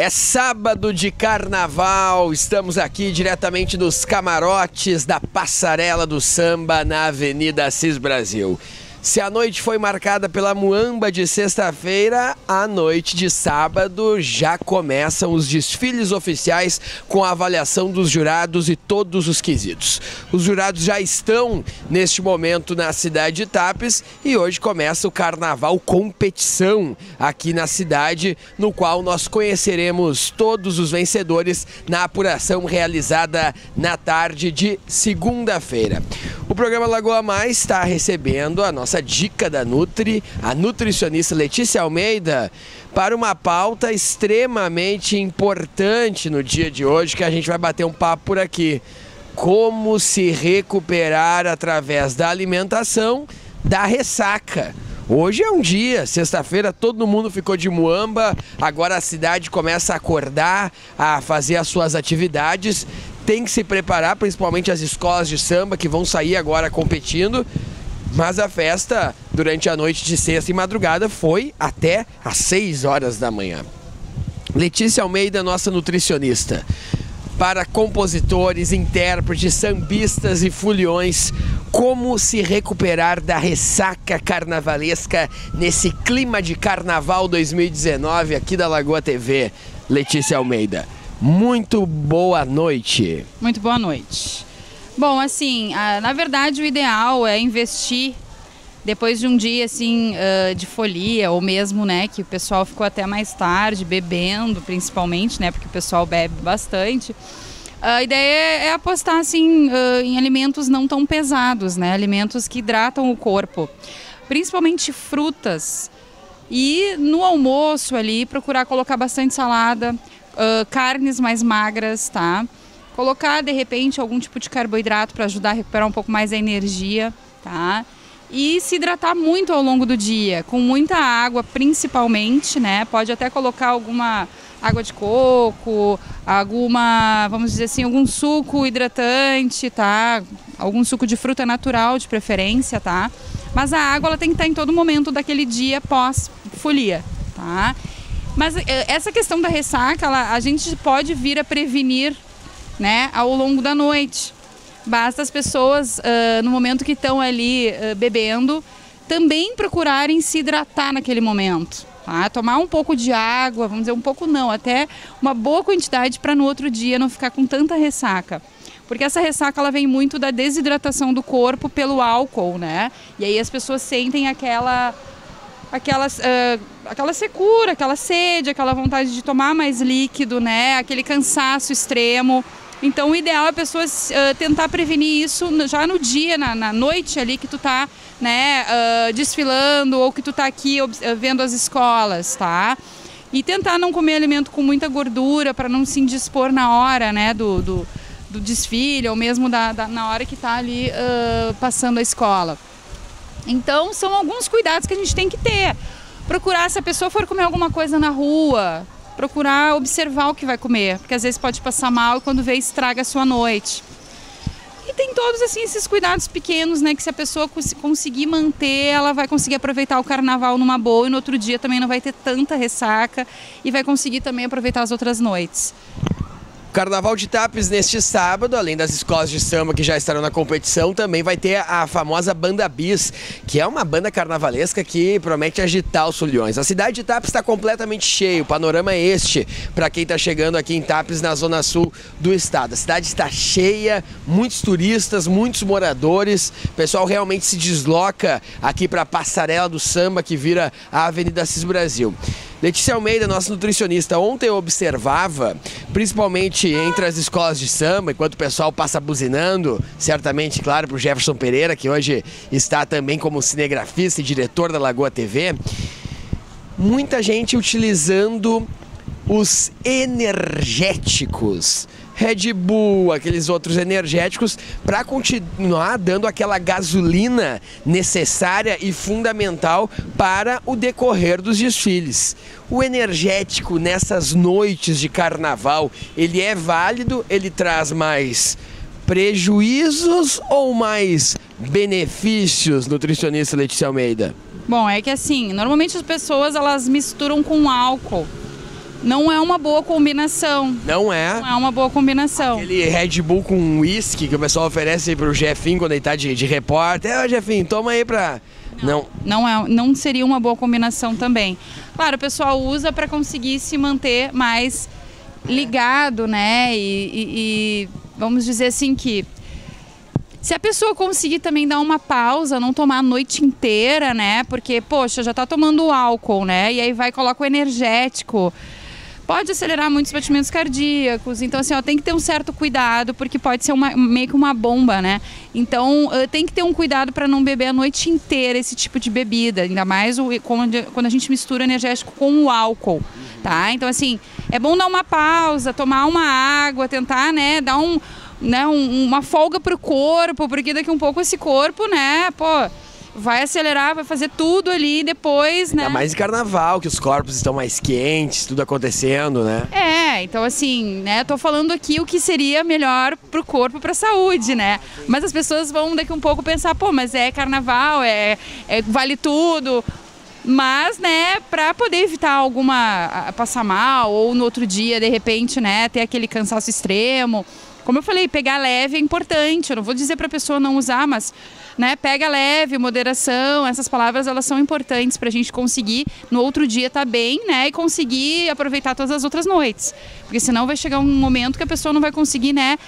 É sábado de carnaval, estamos aqui diretamente dos camarotes da Passarela do Samba na Avenida Assis Brasil. Se a noite foi marcada pela muamba de sexta-feira, a noite de sábado já começam os desfiles oficiais com a avaliação dos jurados e todos os quesitos. Os jurados já estão neste momento na cidade de Tapes e hoje começa o Carnaval Competição aqui na cidade, no qual nós conheceremos todos os vencedores na apuração realizada na tarde de segunda-feira. O programa Lagoa Mais está recebendo a nossa dica da Nutri, a nutricionista Letícia Almeida, para uma pauta extremamente importante no dia de hoje, que a gente vai bater um papo por aqui. Como se recuperar através da alimentação da ressaca. Hoje é um dia, sexta-feira todo mundo ficou de muamba, agora a cidade começa a acordar, a fazer as suas atividades. Tem que se preparar, principalmente as escolas de samba que vão sair agora competindo. Mas a festa, durante a noite de sexta e madrugada, foi até às 6 horas da manhã. Letícia Almeida, nossa nutricionista. Para compositores, intérpretes, sambistas e foliões, como se recuperar da ressaca carnavalesca nesse clima de Carnaval 2019 aqui da Lagoa TV? Letícia Almeida. Muito boa noite. Muito boa noite. Bom, assim, na verdade o ideal é investir depois de um dia assim de folia, ou mesmo, né, que o pessoal ficou até mais tarde bebendo, principalmente, né, porque o pessoal bebe bastante. A ideia é apostar assim em alimentos não tão pesados, né, alimentos que hidratam o corpo, principalmente frutas. E no almoço ali procurar colocar bastante salada. Carnes mais magras, tá? Colocar de repente algum tipo de carboidrato para ajudar a recuperar um pouco mais a energia, tá? E se hidratar muito ao longo do dia, com muita água principalmente, né? Pode até colocar alguma água de coco, vamos dizer assim, algum suco hidratante, tá? Algum suco de fruta natural de preferência, tá? Mas a água ela tem que estar em todo momento daquele dia pós-folia, tá? Mas essa questão da ressaca, a gente pode vir a prevenir, né, ao longo da noite. Basta as pessoas, no momento que estão ali bebendo, também procurarem se hidratar naquele momento. Tá? Tomar um pouco de água, vamos dizer um pouco não, até uma boa quantidade para no outro dia não ficar com tanta ressaca. Porque essa ressaca ela vem muito da desidratação do corpo pelo álcool, né? E aí as pessoas sentem aquela secura, aquela sede, aquela vontade de tomar mais líquido, né? Aquele cansaço extremo. Então o ideal é a pessoa tentar prevenir isso já no dia, na noite ali que tu tá, né, desfilando ou que tu tá aqui vendo as escolas, tá? E tentar não comer alimento com muita gordura para não se indispor na hora, né, do desfile ou mesmo na hora que tá ali passando a escola. Então, são alguns cuidados que a gente tem que ter. Procurar, se a pessoa for comer alguma coisa na rua, procurar observar o que vai comer, porque às vezes pode passar mal e quando vê estraga a sua noite. E tem todos assim, esses cuidados pequenos, né, que se a pessoa conseguir manter, ela vai conseguir aproveitar o carnaval numa boa e no outro dia também não vai ter tanta ressaca e vai conseguir também aproveitar as outras noites. Carnaval de Tapes neste sábado, além das escolas de samba que já estarão na competição, também vai ter a famosa Banda Bis, que é uma banda carnavalesca que promete agitar os foliões. A cidade de Tapes está completamente cheia, o panorama é este, para quem está chegando aqui em Tapes, na zona sul do estado. A cidade está cheia, muitos turistas, muitos moradores, o pessoal realmente se desloca aqui para a Passarela do Samba, que vira a Avenida Assis Brasil. Letícia Almeida, nossa nutricionista, ontem eu observava, principalmente entre as escolas de samba, enquanto o pessoal passa buzinando, certamente, claro, para o Jefferson Pereira, que hoje está também como cinegrafista e diretor da Lagoa TV, muita gente utilizando os energéticos. Red Bull, aqueles outros energéticos, para continuar dando aquela gasolina necessária e fundamental para o decorrer dos desfiles. O energético nessas noites de carnaval, ele é válido? Ele traz mais prejuízos ou mais benefícios, nutricionista Letícia Almeida? Bom, é que assim, normalmente as pessoas elas misturam com álcool. não é uma boa combinação. Não é? Não é uma boa combinação. Aquele Red Bull com whisky que o pessoal oferece aí pro Jefinho quando ele tá de repórter. Ô, Jefinho, toma aí pra... Não seria uma boa combinação também. Claro, o pessoal usa para conseguir se manter mais ligado, né? E vamos dizer assim que se a pessoa conseguir também dar uma pausa, não tomar a noite inteira, né? Porque, poxa, já tá tomando álcool, né? E aí vai e coloca o energético. Pode acelerar muitos batimentos cardíacos. Então, assim, ó, tem que ter um certo cuidado, porque pode ser meio que uma bomba, né? Então, tem que ter um cuidado para não beber a noite inteira esse tipo de bebida. Ainda mais quando a gente mistura energético com o álcool, tá? Então, assim, é bom dar uma pausa, tomar uma água, tentar, né, dar uma folga pro corpo, porque daqui um pouco esse corpo, né, pô, vai acelerar, vai fazer tudo ali depois, né? Ainda mais em carnaval, que os corpos estão mais quentes, tudo acontecendo, né? Então assim, né, tô falando aqui o que seria melhor pro corpo, pra saúde, né? Mas as pessoas vão daqui um pouco pensar, pô, mas é carnaval, vale tudo. Mas, né, para poder evitar passar mal ou no outro dia, de repente, né, ter aquele cansaço extremo. Como eu falei, pegar leve é importante. Eu não vou dizer para a pessoa não usar, mas, né, pega leve, moderação, essas palavras elas são importantes para a gente conseguir no outro dia estar bem, né, e conseguir aproveitar todas as outras noites. Porque senão vai chegar um momento que a pessoa não vai conseguir, né,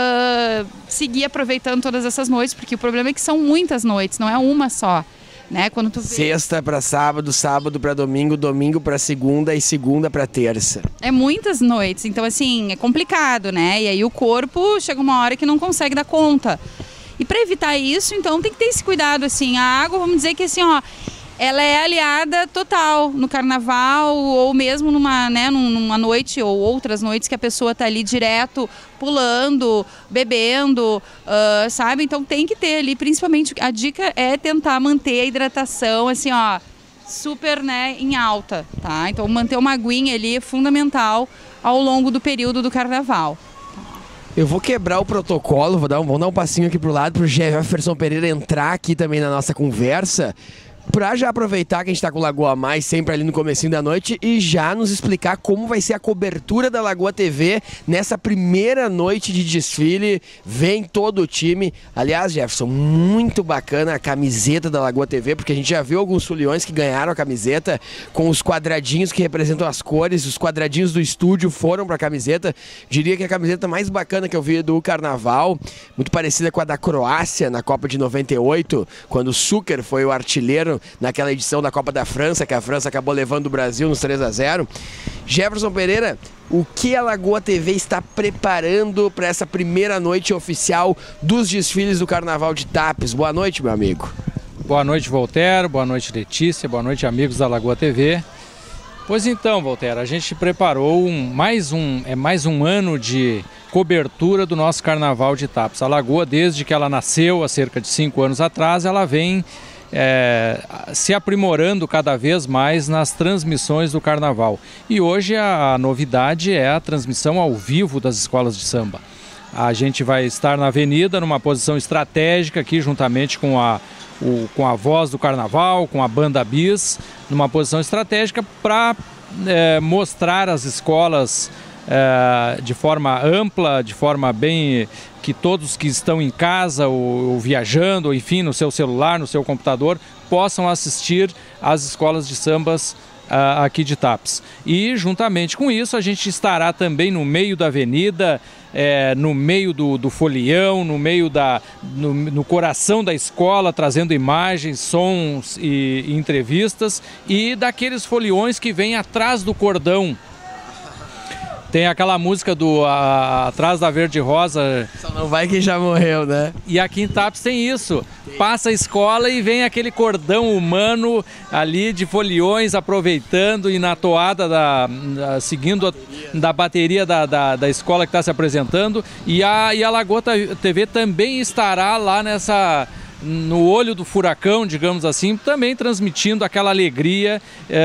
seguir aproveitando todas essas noites, porque o problema é que são muitas noites, não é uma só. Né? Quando tu vê... Sexta para sábado, sábado para domingo, domingo para segunda e segunda para terça. É muitas noites, então assim, é complicado, né? E aí o corpo chega uma hora que não consegue dar conta. E para evitar isso, então tem que ter esse cuidado, assim. A água, vamos dizer que assim, ó, ela é aliada total no carnaval ou mesmo numa noite ou outras noites que a pessoa tá ali direto pulando, bebendo, sabe? Então tem que ter ali, principalmente a dica é tentar manter a hidratação assim, ó, super, né, em alta, tá? Então manter uma aguinha ali é fundamental ao longo do período do carnaval. Eu vou quebrar o protocolo, vamos dar um passinho aqui pro lado pro Jefferson Pereira entrar aqui também na nossa conversa. Pra já aproveitar que a gente tá com o Lagoa Mais sempre ali no comecinho da noite e já nos explicar como vai ser a cobertura da Lagoa TV nessa primeira noite de desfile. Vem todo o time. Aliás, Jefferson, muito bacana a camiseta da Lagoa TV, porque a gente já viu alguns foliões que ganharam a camiseta com os quadradinhos que representam as cores. Os quadradinhos do estúdio foram pra camiseta. Diria que é a camiseta mais bacana que eu vi do carnaval, muito parecida com a da Croácia na Copa de 98, quando o Suker foi o artilheiro naquela edição da Copa da França, que a França acabou levando o Brasil nos 3-0. Jefferson Pereira, o que a Lagoa TV está preparando para essa primeira noite oficial dos desfiles do Carnaval de Tapes? Boa noite, meu amigo. Boa noite, Voltaire. Boa noite, Letícia. Boa noite, amigos da Lagoa TV. Pois então, Voltaire, a gente preparou mais um ano de cobertura do nosso Carnaval de Tapes. A Lagoa, desde que ela nasceu, há cerca de 5 anos atrás, ela vem se aprimorando cada vez mais nas transmissões do Carnaval. E hoje a novidade é a transmissão ao vivo das escolas de samba. A gente vai estar na avenida, numa posição estratégica aqui, juntamente com a voz do Carnaval, com a Banda Bis, numa posição estratégica para mostrar as escolas de forma ampla, de forma bem que todos que estão em casa ou viajando, ou enfim, no seu celular, no seu computador, possam assistir às escolas de sambas aqui de Tapes. E juntamente com isso a gente estará também no meio da avenida, no meio do folião, no coração da escola, trazendo imagens, sons e entrevistas, e daqueles foliões que vêm atrás do cordão. Tem aquela música do Atrás da Verde Rosa. Só não vai quem já morreu, né? E aqui em Tapes tem isso. Passa a escola e vem aquele cordão humano ali de foliões aproveitando e na toada, seguindo da bateria da escola que está se apresentando. E a Lagoa TV também estará lá no olho do furacão, digamos assim, também transmitindo aquela alegria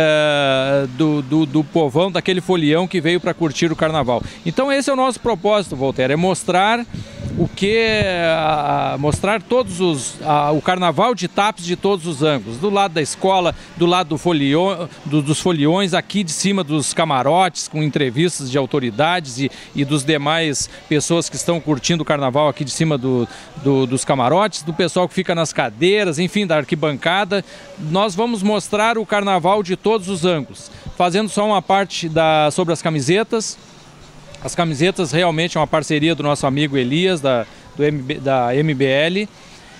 do povão, daquele folião que veio para curtir o Carnaval. Então esse é o nosso propósito, Voltaire, é mostrar o que mostrar todos o carnaval de Tapes de todos os ângulos, do lado da escola, do lado dos foliões, aqui de cima dos camarotes, com entrevistas de autoridades e dos demais pessoas que estão curtindo o carnaval aqui de cima dos camarotes, do pessoal que fica nas cadeiras, enfim, da arquibancada. Nós vamos mostrar o carnaval de todos os ângulos, fazendo só uma parte sobre as camisetas. As camisetas realmente é uma parceria do nosso amigo Elias, da MBL,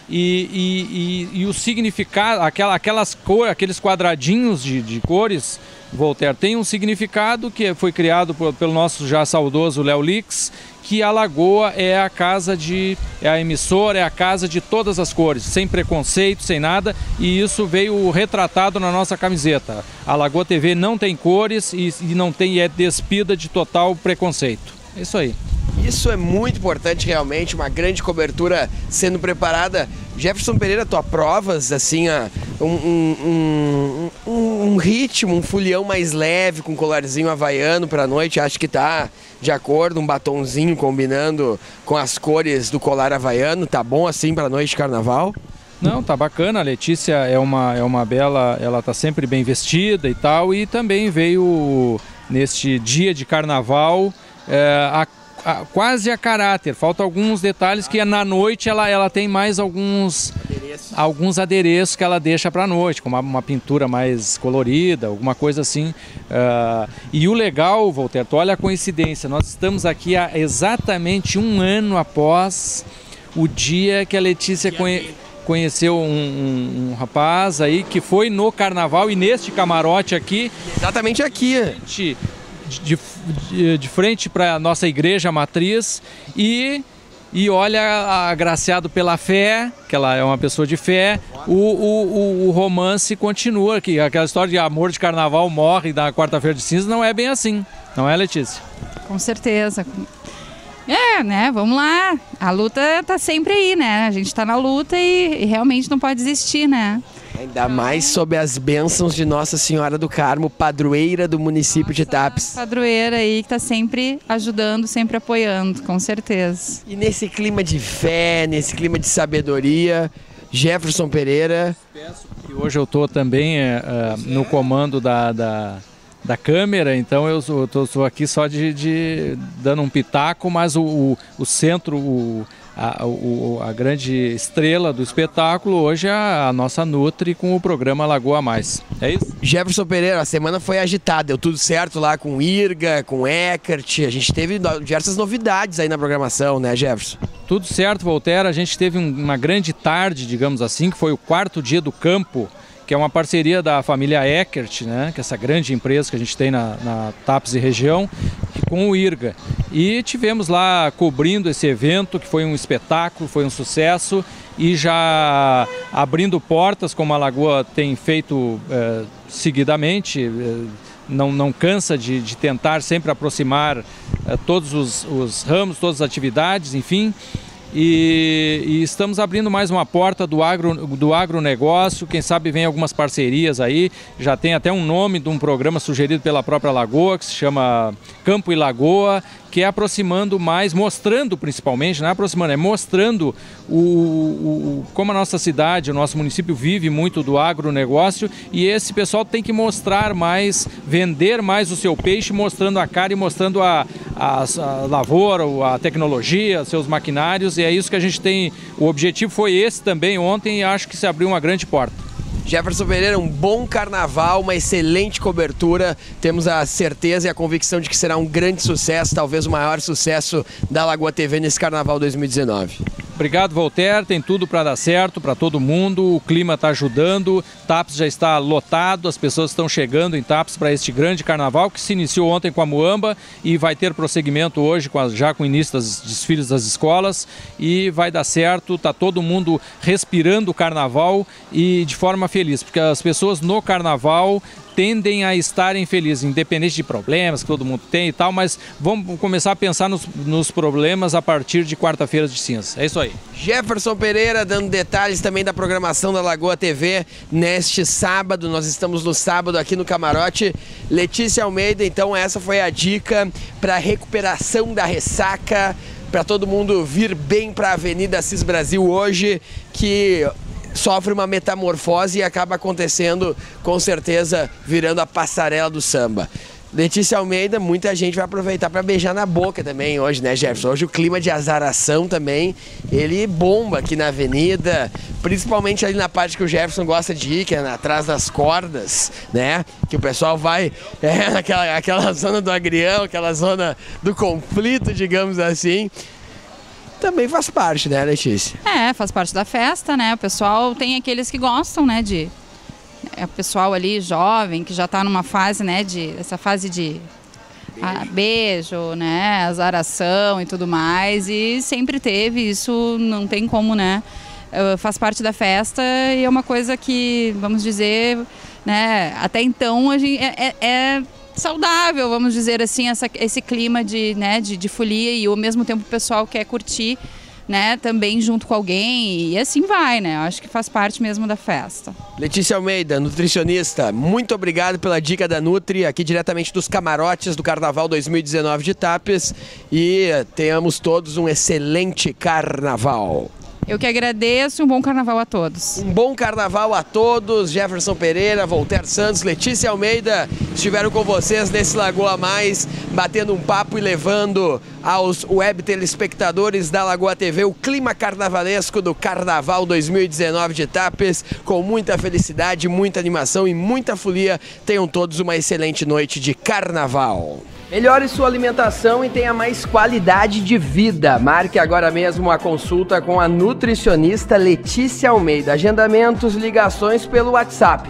e o significado, aqueles quadradinhos de cores, Voltaire, tem um significado que foi criado pelo nosso já saudoso Léo Lix, que a Lagoa é a emissora, é a casa de todas as cores, sem preconceito, sem nada, e isso veio retratado na nossa camiseta. A Lagoa TV não tem cores e é despida de total preconceito. É isso aí. Isso é muito importante, realmente, uma grande cobertura sendo preparada. Jefferson Pereira, tu aprovas, assim, um ritmo, um folião mais leve, com colarzinho havaiano pra noite? Acho que tá de acordo, um batonzinho combinando com as cores do colar havaiano, tá bom assim pra noite de carnaval? Não, tá bacana, a Letícia é uma bela, ela tá sempre bem vestida e tal, e também veio neste dia de carnaval quase a caráter. Faltam alguns detalhes que na noite ela tem mais alguns adereços que ela deixa para a noite, como uma pintura mais colorida, alguma coisa assim. E o legal, Voltaire, olha a coincidência, nós estamos aqui há exatamente um ano após o dia que a Letícia conheceu um rapaz aí que foi no carnaval e neste camarote aqui. Exatamente aqui. De frente para a nossa igreja matriz e olha, agraciado pela fé, que ela é uma pessoa de fé, o romance continua aqui. Aquela história de amor de carnaval morre na quarta-feira de cinza não é bem assim, não é, Letícia? Com certeza. Né, vamos lá, a luta tá sempre aí, né, a gente tá na luta e realmente não pode desistir, né. Ainda mais sob as bênçãos de Nossa Senhora do Carmo, padroeira do município de Tapes. Padroeira aí que tá sempre ajudando, sempre apoiando, com certeza. E nesse clima de fé, nesse clima de sabedoria, Jefferson Pereira... Hoje eu estou também no comando da câmera, então eu estou aqui só dando um pitaco, mas o centro, a grande estrela do espetáculo hoje é a nossa Nutri com o programa Lagoa Mais. É isso? Jefferson Pereira, a semana foi agitada, deu tudo certo lá com Irga, com Eckert, a gente teve diversas novidades aí na programação, né, Jefferson? Tudo certo, Voltaire, a gente teve uma grande tarde, digamos assim, que foi o 4º dia do campo, que é uma parceria da família Eckert, né, que é essa grande empresa que a gente tem na Tapes e região, com o Irga. E tivemos lá cobrindo esse evento, que foi um espetáculo, foi um sucesso, e já abrindo portas, como a Lagoa tem feito seguidamente, não cansa de tentar sempre aproximar todos os ramos, todas as atividades, enfim. E estamos abrindo mais uma porta do agronegócio, quem sabe vem algumas parcerias aí, já tem até um nome de um programa sugerido pela própria Lagoa, que se chama Campo e Lagoa, que é aproximando mais, mostrando principalmente, não é aproximando, é mostrando como a nossa cidade, o nosso município vive muito do agronegócio, e esse pessoal tem que mostrar mais, vender mais o seu peixe, mostrando a cara e mostrando a lavoura, a tecnologia, seus maquinários, e é isso que a gente tem. O objetivo foi esse também ontem, e acho que se abriu uma grande porta. Jefferson Pereira, um bom carnaval, uma excelente cobertura. Temos a certeza e a convicção de que será um grande sucesso, talvez o maior sucesso da Lagoa TV nesse carnaval 2019. Obrigado, Voltaire. Tem tudo para dar certo para todo mundo. O clima está ajudando. Tapes já está lotado. As pessoas estão chegando em Tapes para este grande carnaval que se iniciou ontem com a Muamba e vai ter prosseguimento hoje já com o início dos desfiles das escolas. E vai dar certo. Está todo mundo respirando o carnaval e de forma feliz, porque as pessoas no carnaval tendem a estarem felizes, independente de problemas que todo mundo tem e tal, mas vamos começar a pensar nos problemas a partir de quarta-feira de cinza. É isso aí. Jefferson Pereira dando detalhes também da programação da Lagoa TV neste sábado. Nós estamos no sábado aqui no Camarote. Letícia Almeida, então essa foi a dica para recuperação da ressaca para todo mundo vir bem para a Avenida Assis Brasil hoje, que sofre uma metamorfose e acaba acontecendo, com certeza, virando a passarela do samba. Letícia Almeida, muita gente vai aproveitar para beijar na boca também hoje, né, Jefferson? Hoje o clima de azaração também, ele bomba aqui na avenida, principalmente ali na parte que o Jefferson gosta de ir, que é atrás das cordas, né? Que o pessoal vai naquela zona do agrião, aquela zona do conflito, digamos assim. Também faz parte, né, Letícia? Faz parte da festa, né? O pessoal tem aqueles que gostam, né, o pessoal ali jovem, que já está numa fase, né, essa fase de beijo, né, azaração e tudo mais, e sempre teve, isso não tem como, né, faz parte da festa e é uma coisa que, vamos dizer, né, até então a gente é saudável, vamos dizer assim, esse clima de folia, e ao mesmo tempo o pessoal quer curtir, né, também junto com alguém, e assim vai, né? Acho que faz parte mesmo da festa. Letícia Almeida, nutricionista, muito obrigado pela dica da Nutri, aqui diretamente dos camarotes do Carnaval 2019 de Tapes, e tenhamos todos um excelente carnaval. Eu que agradeço, um bom carnaval a todos. Um bom carnaval a todos. Jefferson Pereira, Voltaire Santos, Letícia Almeida estiveram com vocês nesse Lagoa Mais, batendo um papo e levando aos web telespectadores da Lagoa TV o clima carnavalesco do Carnaval 2019 de Tapes, com muita felicidade, muita animação e muita folia. Tenham todos uma excelente noite de carnaval. Melhore sua alimentação e tenha mais qualidade de vida. Marque agora mesmo a consulta com a nutricionista Letícia Almeida. Agendamentos, ligações pelo WhatsApp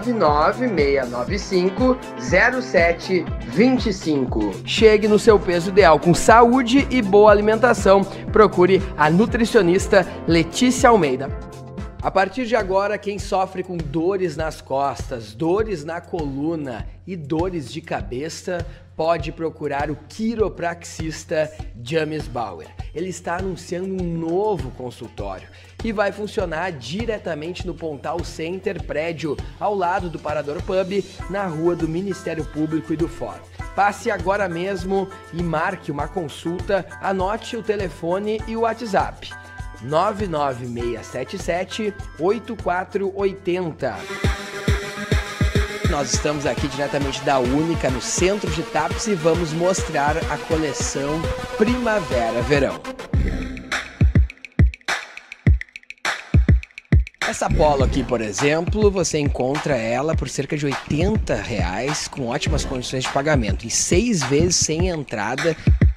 996950725. Chegue no seu peso ideal com saúde e boa alimentação. Procure a nutricionista Letícia Almeida. A partir de agora, quem sofre com dores nas costas, dores na coluna e dores de cabeça, pode procurar o quiropraxista James Bauer. Ele está anunciando um novo consultório e vai funcionar diretamente no Pontal Center, prédio ao lado do Parador Pub, na rua do Ministério Público e do Fórum. Passe agora mesmo e marque uma consulta, anote o telefone e o WhatsApp. 99677-8480. Nós estamos aqui diretamente da Única, no centro de Tapes, e vamos mostrar a coleção Primavera-Verão. Essa polo aqui, por exemplo, você encontra ela por cerca de R$80, com ótimas condições de pagamento, em 6 vezes sem entrada.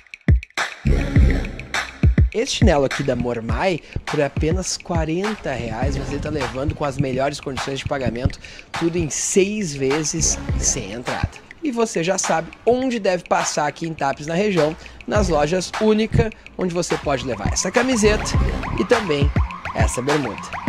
Esse chinelo aqui da Mormai, por apenas R$40, você está levando com as melhores condições de pagamento, tudo em 6 vezes sem entrada. E você já sabe onde deve passar aqui em Tapes, na região, nas lojas Única, onde você pode levar essa camiseta e também essa bermuda.